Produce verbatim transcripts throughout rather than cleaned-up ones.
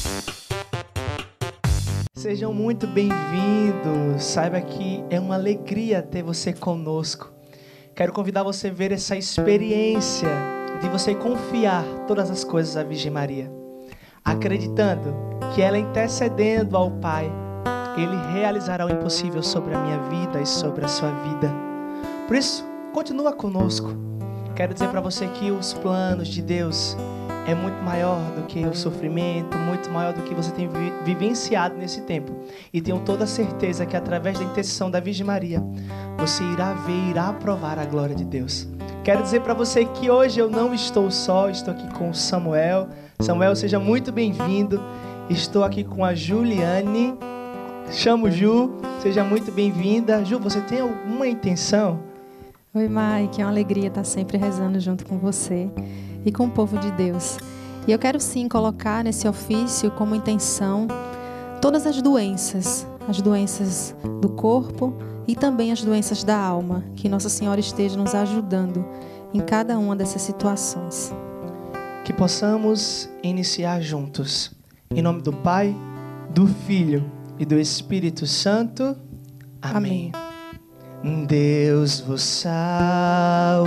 Sejam muito bem-vindos. Saiba que é uma alegria ter você conosco. Quero convidar você a ver essa experiência de você confiar todas as coisas à Virgem Maria, acreditando que ela, intercedendo ao Pai, Ele realizará o impossível sobre a minha vida e sobre a sua vida. Por isso, continua conosco. Quero dizer para você que os planos de Deus é muito maior do que o sofrimento, muito maior do que você tem vi- vivenciado nesse tempo. E tenho toda a certeza que através da intercessão da Virgem Maria, você irá ver, irá provar a glória de Deus. Quero dizer para você que hoje eu não estou só, estou aqui com o Samuel. Samuel, seja muito bem-vindo. Estou aqui com a Juliane. Chamo Ju, seja muito bem-vinda. Ju, você tem alguma intenção? Oi, Mike, é uma alegria estar sempre rezando junto com você e com o povo de Deus. E eu quero sim colocar nesse ofício como intenção todas as doenças, as doenças do corpo e também as doenças da alma, que Nossa Senhora esteja nos ajudando em cada uma dessas situações. Que possamos iniciar juntos. Em nome do Pai, do Filho e do Espírito Santo. Amém. Amém. Deus vos salve,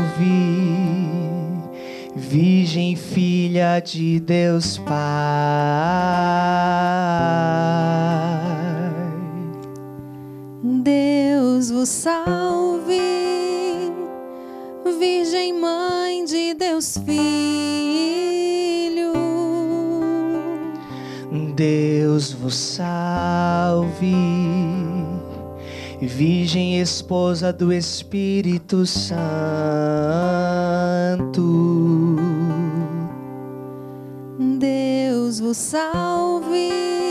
Virgem Filha de Deus Pai. Deus vos salve, Virgem Mãe de Deus Filho. Deus vos salve, Virgem Esposa do Espírito Santo. Deus vos salve,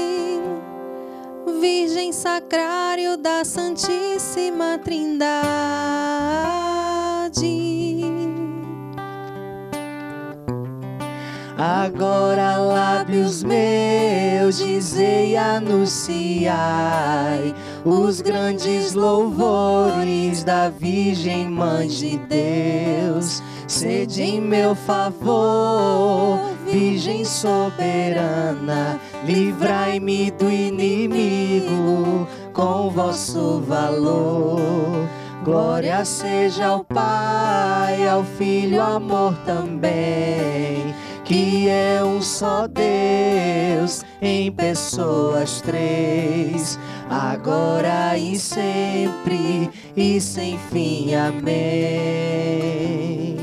Virgem Sacrário da Santíssima Trindade. Agora lábios meus dizei e anunciai os grandes louvores da Virgem Mãe de Deus. Sede em meu favor, Virgem soberana, livrai-me do inimigo com vosso valor. Glória seja ao Pai, ao Filho, amor também, que é um só Deus, em pessoas três, agora e sempre, e sem fim. Amém.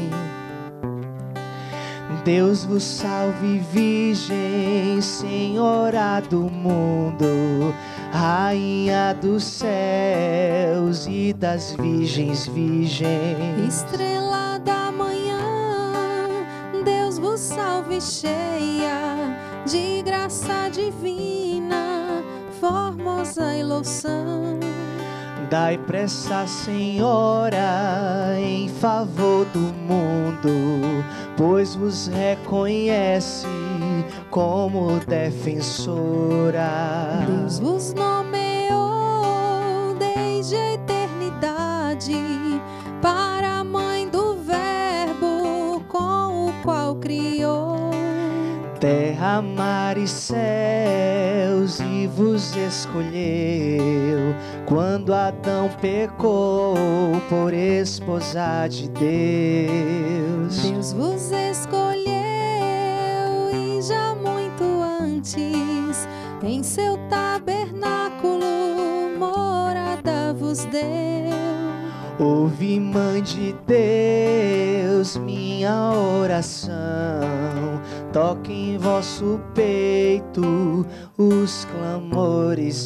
Deus vos salve, Virgem, Senhora do mundo, Rainha dos céus e das virgens, Virgem. Estrela da manhã, Deus vos salve, cheia de graça divina, formosa e louçã. Dai pressa, Senhora, em favor do mundo, pois vos reconhece como defensora. Deus vos nomeou desde a eternidade para a mãe do Verbo com o qual criou terra, mar e céus, e vos escolheu quando Adão pecou por esposa de Deus. Deus vos escolheu e já muito antes em seu tabernáculo morada vos deu. Ouve, Mãe de Deus, minha oração, toque em vosso peito os clamores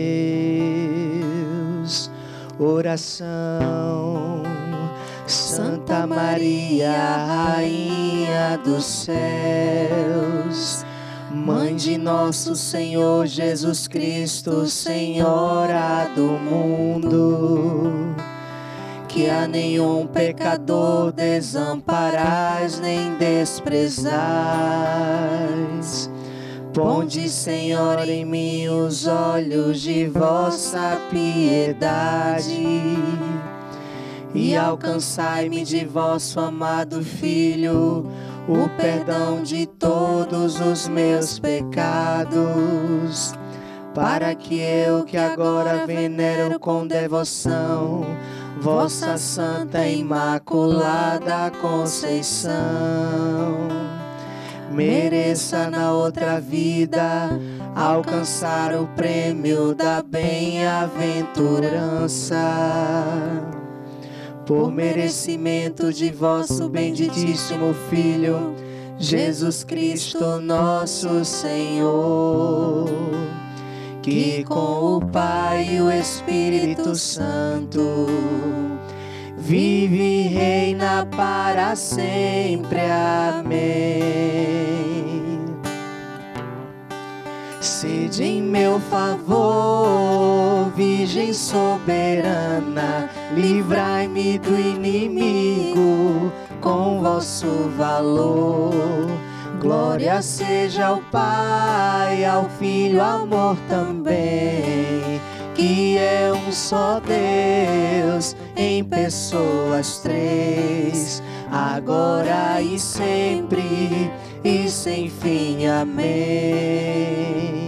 meus. Oração, Santa Maria, Rainha dos céus, Mãe de nosso Senhor Jesus Cristo, Senhora do mundo, que a nenhum pecador desamparais nem desprezais. Ponde, Senhor, em mim os olhos de vossa piedade e alcançai-me de vosso amado Filho o perdão de todos os meus pecados, para que eu que agora venero com devoção vossa Santa Imaculada Conceição, mereça na outra vida alcançar o prêmio da bem-aventurança, por merecimento de vosso benditíssimo Filho, Jesus Cristo nosso Senhor, que com o Pai e o Espírito Santo vive e reina para sempre. Amém. Sede em meu favor, Virgem soberana, livrai-me do inimigo com vosso valor. Glória seja ao Pai, ao Filho, ao amor também, que é um só Deus, em pessoas três, agora e sempre, e sem fim. Amém.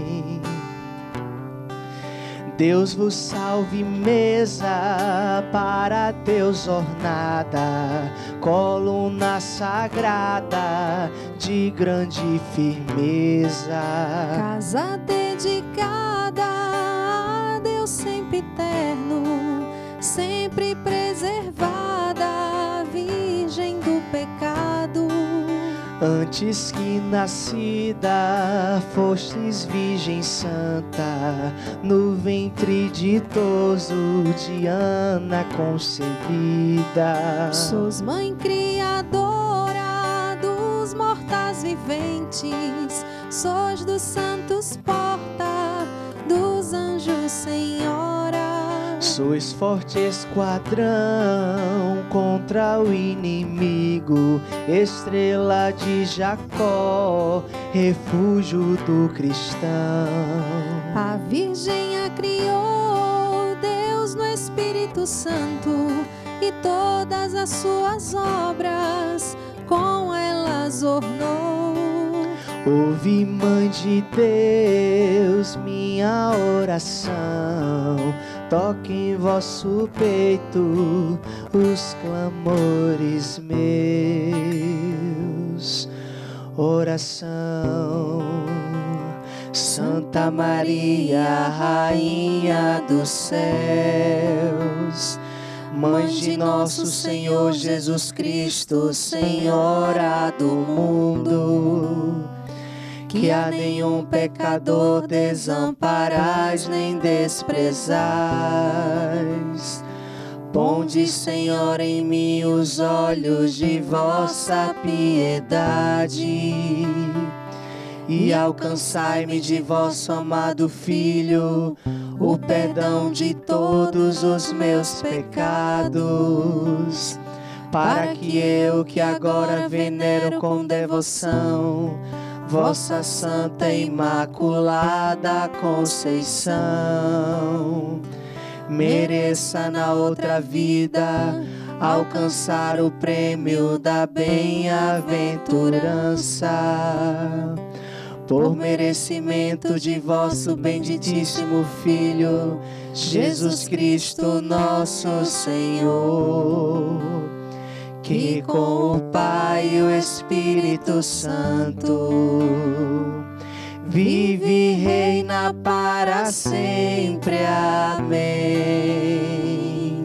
Deus vos salve, mesa para Deus ornada, coluna sagrada de grande firmeza, casa dedicada a Deus sempre eterno, sempre preservada, virgem do pecado. Antes que nascida, fostes Virgem Santa, no ventre ditoso de Ana concebida. Sois mãe criadora dos mortais viventes, sois dos santos porta, dos anjos senhora. Sois forte esquadrão contra o inimigo, estrela de Jacó, refúgio do cristão. A Virgem a criou, Deus no Espírito Santo, e todas as suas obras com elas ornou. Ouve, Mãe de Deus, minha oração, toque em vosso peito os clamores meus. Oração. Santa Maria, Rainha dos céus, Mãe de nosso Senhor Jesus Cristo, Senhora do mundo, que a nenhum pecador desamparais nem desprezais. Ponde, Senhor, em mim os olhos de vossa piedade e alcançai-me de vosso amado Filho o perdão de todos os meus pecados, para que eu, que agora venero com devoção vossa Santa Imaculada Conceição, mereça na outra vida alcançar o prêmio da bem-aventurança, por merecimento de vosso benditíssimo Filho, Jesus Cristo nosso Senhor, que com o Pai e o Espírito Santo vive e reina para sempre. Amém.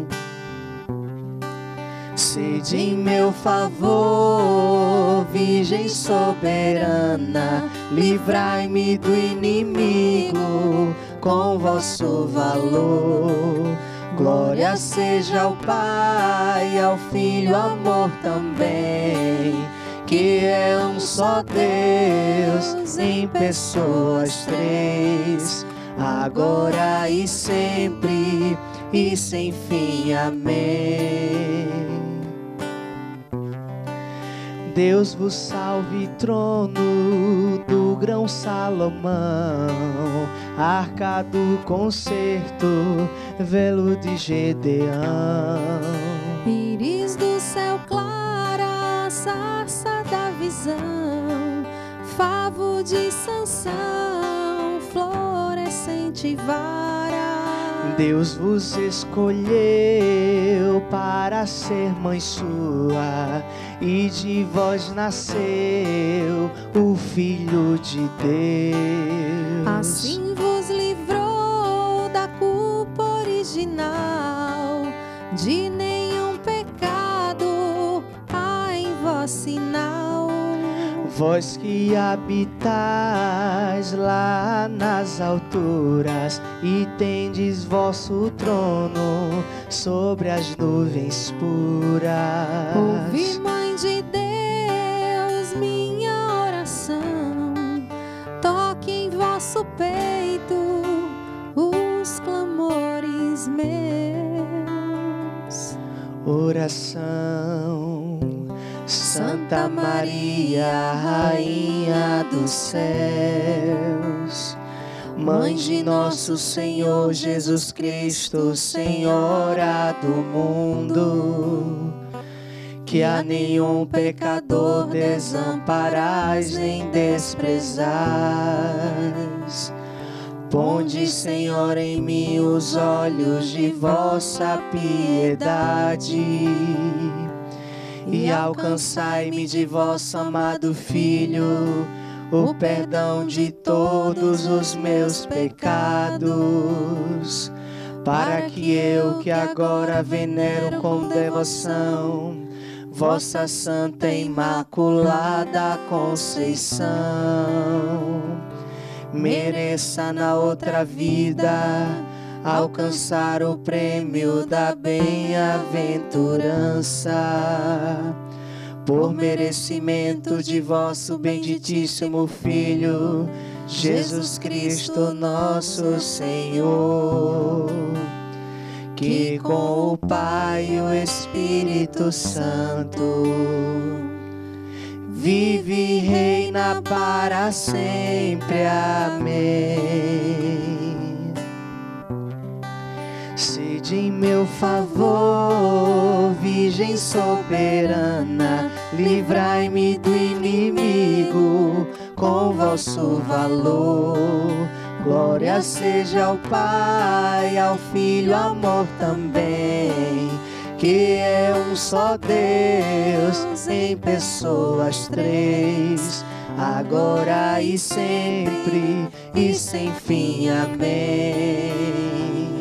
Sede em meu favor, Virgem soberana, livrai-me do inimigo com vosso valor. Glória seja ao Pai, ao Filho, ao amor também, que é um só Deus, em pessoas três, agora e sempre, e sem fim. Amém. Deus vos salve, trono do grão Salomão, arca do concerto, velo de Gedeão. Íris do céu clara, sarça da visão, razão, favo de Sansão, florescente vara. Deus vos escolheu para ser mãe sua, e de vós nasceu o Filho de Deus. Assim vos livrou da culpa original, de nenhum pecado há em vós sinal. Vós que habitais lá nas alturas e tendes vosso trono sobre as nuvens puras. Ouvi, Mãe de Deus, minha oração, toque em vosso peito os clamores meus. Oração. Santa Maria, Rainha dos céus, Mãe de nosso Senhor Jesus Cristo, Senhora do mundo, que a nenhum pecador desamparais nem desprezais. Ponde, Senhor, em mim os olhos de vossa piedade e alcançai-me de vosso amado Filho o perdão de todos os meus pecados, para que eu, que agora venero com devoção vossa Santa Imaculada Conceição, mereça na outra vida alcançar o prêmio da bem-aventurança, por merecimento de vosso benditíssimo Filho, Jesus Cristo nosso Senhor, que com o Pai e o Espírito Santo vive e reina para sempre. Amém. Sede em meu favor, Virgem soberana, livrai-me do inimigo com vosso valor. Glória seja ao Pai, ao Filho, ao amor também, que é um só Deus, em pessoas três, agora e sempre, e sem fim. Amém.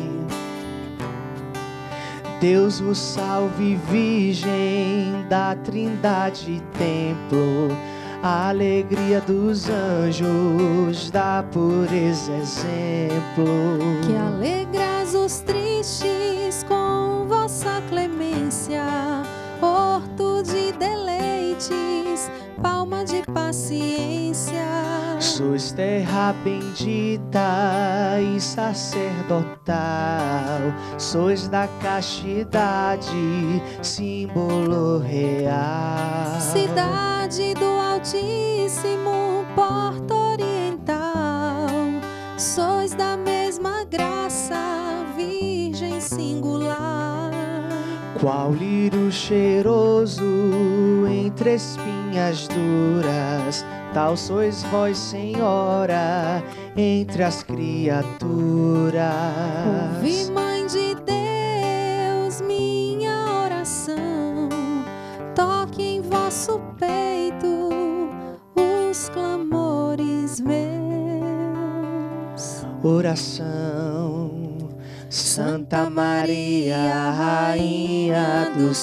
Deus vos salve, Virgem da Trindade Templo, a alegria dos anjos, da pureza exemplo, que alegras os tristes com vossa clemência, horto de deleites, palma de paciência. Sois terra bendita e sacerdotal, sois da castidade, símbolo real. Cidade do Altíssimo, porta oriental, sois da mesma graça, Virgem singular. Qual lírio cheiroso entre espinhas duras, tal sois vós, Senhora, entre as criaturas. Ouvi, Mãe de Deus, minha oração, toque em vosso peito os clamores meus. Oração. Santa Maria, Rainha dos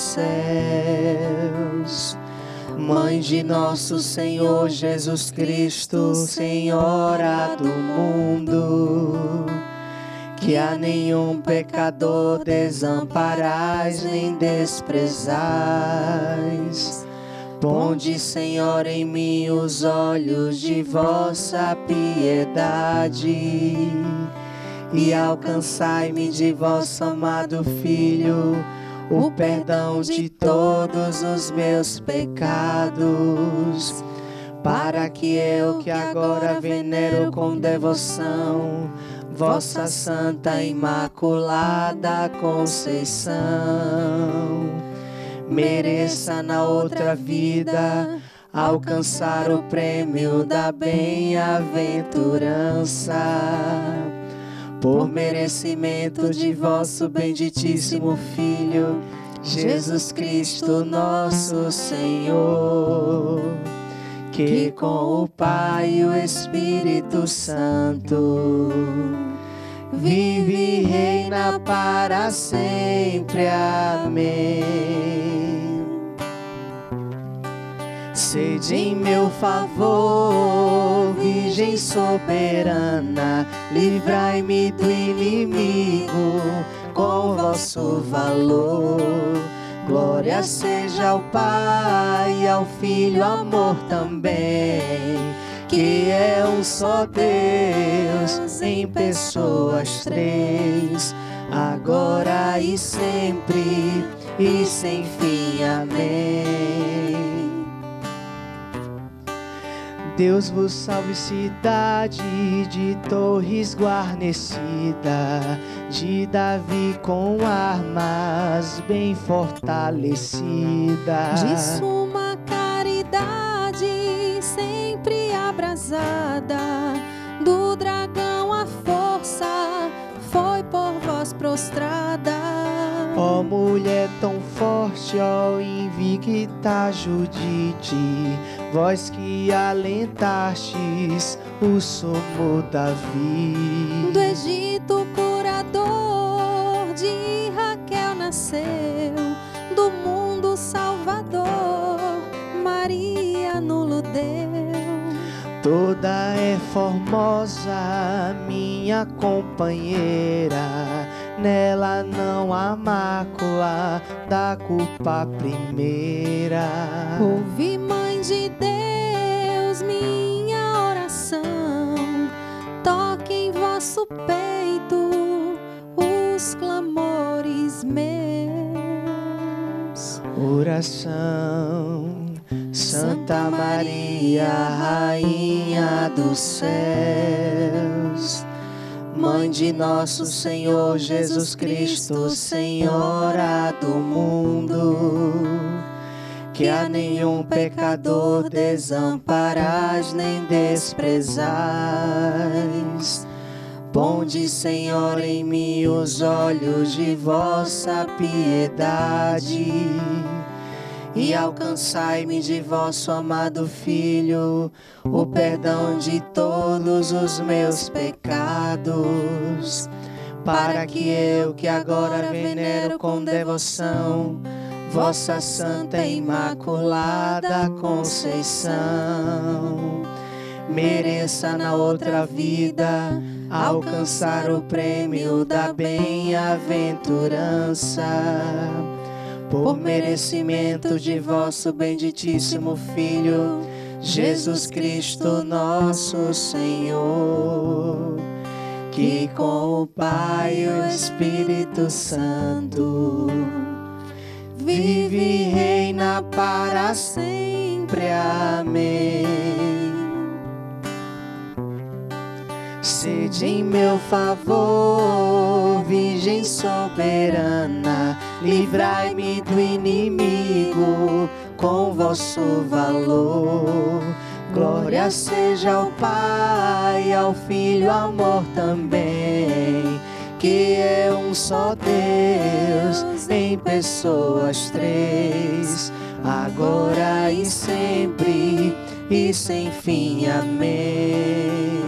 céus, Mãe de nosso Senhor Jesus Cristo, Senhora do mundo, que a nenhum pecador desamparais nem desprezais. Ponde, Senhor, em mim os olhos de vossa piedade e alcançai-me de vosso amado Filho o perdão de todos os meus pecados, para que eu, que agora venero com devoção vossa Santa Imaculada Conceição, mereça na outra vida alcançar o prêmio da bem-aventurança. Por merecimento de vosso benditíssimo Filho, Jesus Cristo nosso Senhor, que com o Pai e o Espírito Santo vive e reina para sempre. Amém. Sede em meu favor, Virgem soberana, livrai-me do inimigo com vosso valor. Glória seja ao Pai e ao Filho, amor também, que é um só Deus em pessoas três, agora e sempre e sem fim. Amém. Deus vos salve, cidade de torres guarnecida, de Davi com armas bem fortalecida, de suma caridade sempre abrasada, do dragão a força foi por vós prostrada. Ó oh, mulher tão forte, ó oh, invicta Judite, vós que alentastes o sumo Davi. Do Egito curador de Raquel nasceu, do mundo salvador Maria nulo deu. Toda é formosa, minha companheira, nela não há mácula da culpa primeira. Ouve, Mãe de Deus, minha oração, toque em vosso peito os clamores meus. Oração. Santa Maria, Rainha dos céus, Mãe de nosso Senhor Jesus Cristo, Senhora do mundo, que a nenhum pecador desamparais nem desprezais. Ponde, Senhor, em mim os olhos de vossa piedade e alcançai-me de vosso amado Filho o perdão de todos os meus pecados, para que eu, que agora venero com devoção vossa Santa e Imaculada Conceição, mereça na outra vida alcançar o prêmio da bem-aventurança. Por merecimento de vosso benditíssimo Filho, Jesus Cristo nosso Senhor, que com o Pai e o Espírito Santo vive e reina para sempre. Amém. Sede em meu favor, Virgem soberana, livrai-me do inimigo com vosso valor. Glória seja ao Pai, ao Filho, amor também, que é um só Deus em pessoas três, agora e sempre e sem fim. Amém.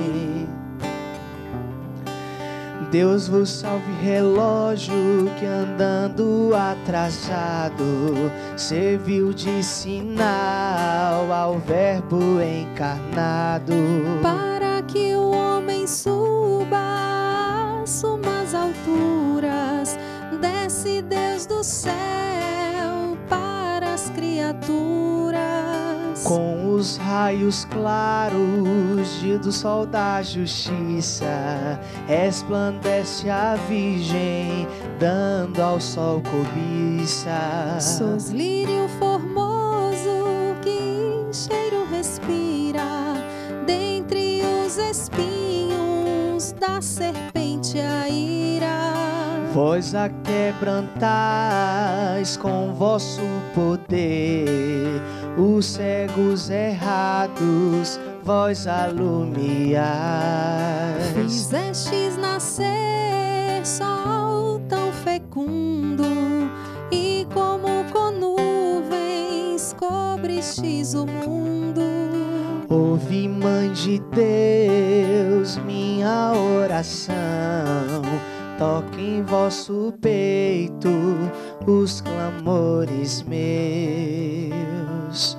Deus vos salve, relógio que andando atrasado serviu de sinal ao Verbo encarnado, para que o homem suba às sumas alturas, desce Deus do céu para as criaturas. Com os raios claros de, do sol da justiça, resplandece a Virgem, dando ao sol cobiça. Sois lírio formoso que cheiro respira, dentre os espinhos da serpente a ira. Vós a quebrantais com vosso poder os cegos errados vós alumiais. Fizestes nascer sol tão fecundo, e como com nuvens cobristes o mundo. Ouvi, Mãe de Deus, minha oração, toque em vosso peito os clamores meus.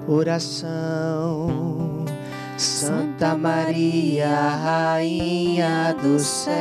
Oração. Santa Maria, Rainha dos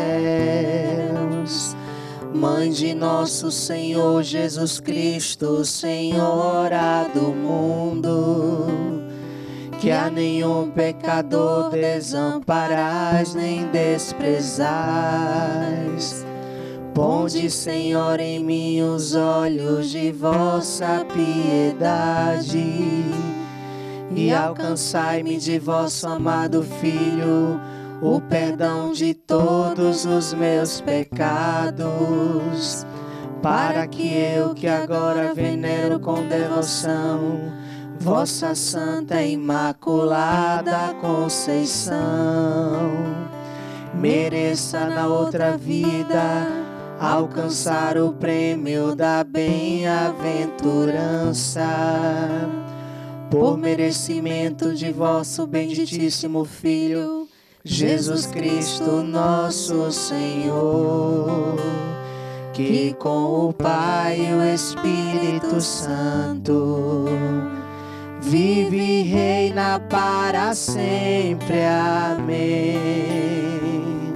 céus, Mãe de nosso Senhor Jesus Cristo, Senhora do mundo, que a nenhum pecador desamparais nem desprezais. Ponde, Senhor, em mim os olhos de vossa piedade e alcançai-me de vosso amado Filho o perdão de todos os meus pecados, para que eu, que agora venero com devoção vossa Santa e Imaculada Conceição, mereça na outra vida alcançar o prêmio da bem-aventurança, por merecimento de vosso benditíssimo Filho, Jesus Cristo nosso Senhor, que com o Pai e o Espírito Santo vive e reina para sempre. Amém.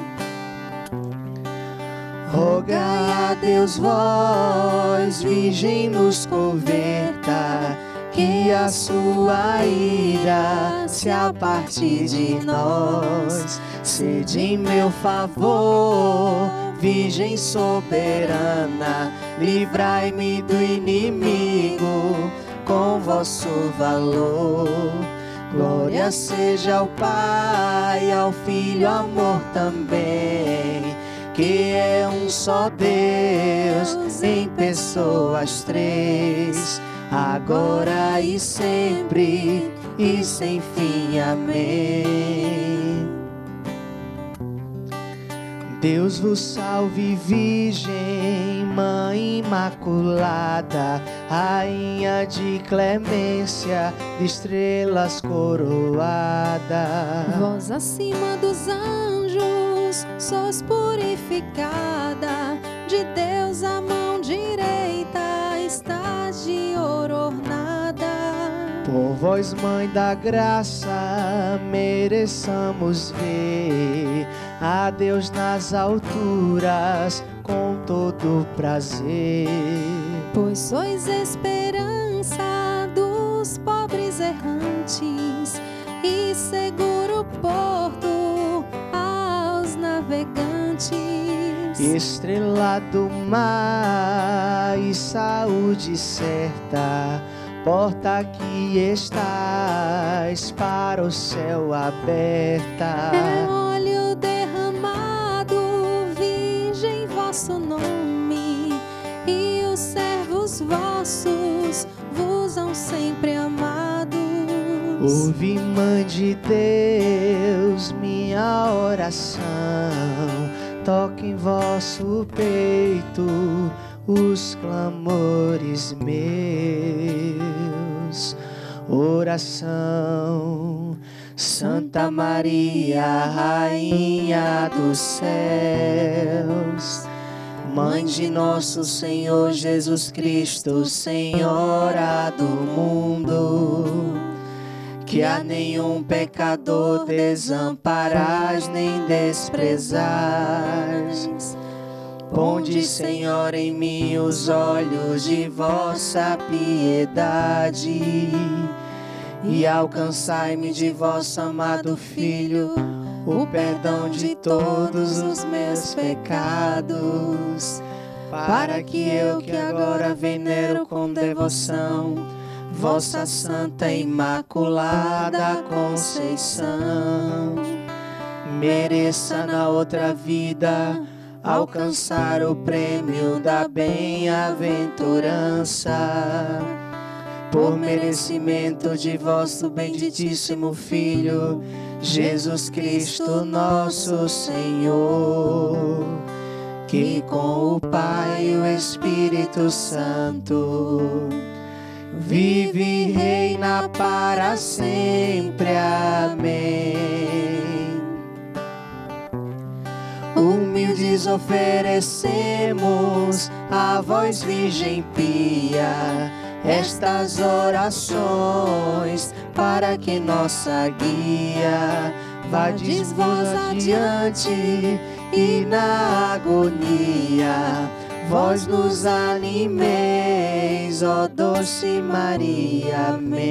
Rogai a Deus, vós, Virgem, nos converta, que a sua ira se aparte de nós. Sede em meu favor, Virgem soberana, livrai-me do inimigo com vosso valor. Glória seja ao Pai, ao Filho, amor também, que é um só Deus, em pessoas três, agora e sempre, e sem fim. Amém. Deus vos salve, Virgem, Mãe Imaculada, Rainha de clemência, de estrelas coroada. Vós acima dos anjos sois purificada, de Deus a mão direita estás de ouro ornada. Por vós, Mãe da graça, mereçamos ver a Deus nas alturas com todo prazer. Pois sois esperança dos pobres errantes e seguro porto aos navegantes. Estrela do mar e saúde certa, porta que estás para o céu aberta. É óleo derramado, Virgem, vosso nome, e os servos vossos vos hão sempre amados. Ouve, Mãe de Deus, minha oração, toque em vosso peito os clamores meus. Oração. Santa Maria, Rainha dos céus, Mãe de nosso Senhor Jesus Cristo, Senhora do mundo, que a nenhum pecador desamparais nem desprezais. Ponde, Senhor, em mim os olhos de vossa piedade e alcançai-me de vosso amado Filho o perdão de todos os meus pecados, para que eu, que agora venero com devoção vossa Santa e Imaculada Conceição, mereça na outra vida alcançar o prêmio da bem-aventurança, por merecimento de vosso benditíssimo Filho, Jesus Cristo nosso Senhor, que com o Pai e o Espírito Santo vive e reina para sempre. Amém. Humildes oferecemos a vós, Virgem pia, estas orações, para que nossa guia vades-vos adiante e na agonia vós nos animeis, ó doce Maria.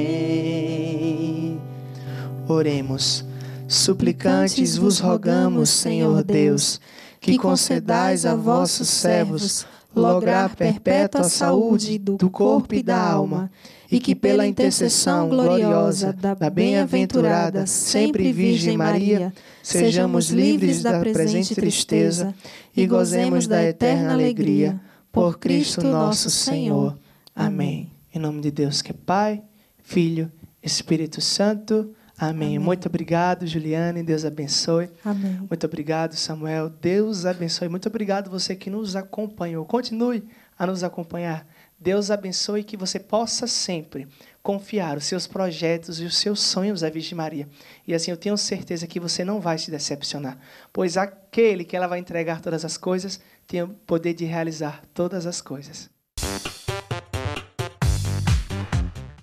Amém. Oremos. Suplicantes vos rogamos, Senhor Deus, que concedais a vossos servos lograr perpétua saúde do corpo e da alma, e que pela intercessão gloriosa da bem-aventurada sempre Virgem Maria, sejamos livres da presente tristeza e gozemos da eterna alegria. Por Cristo nosso Senhor. Amém. Em nome de Deus, que é Pai, Filho, Espírito Santo. Amém. Amém. Muito obrigado, Juliane. Deus abençoe. Amém. Muito obrigado, Samuel. Deus abençoe. Muito obrigado você que nos acompanhou. Continue a nos acompanhar. Deus abençoe e que você possa sempre confiar os seus projetos e os seus sonhos à Virgem Maria. E assim eu tenho certeza que você não vai se decepcionar, pois aquele que ela vai entregar todas as coisas tem o poder de realizar todas as coisas.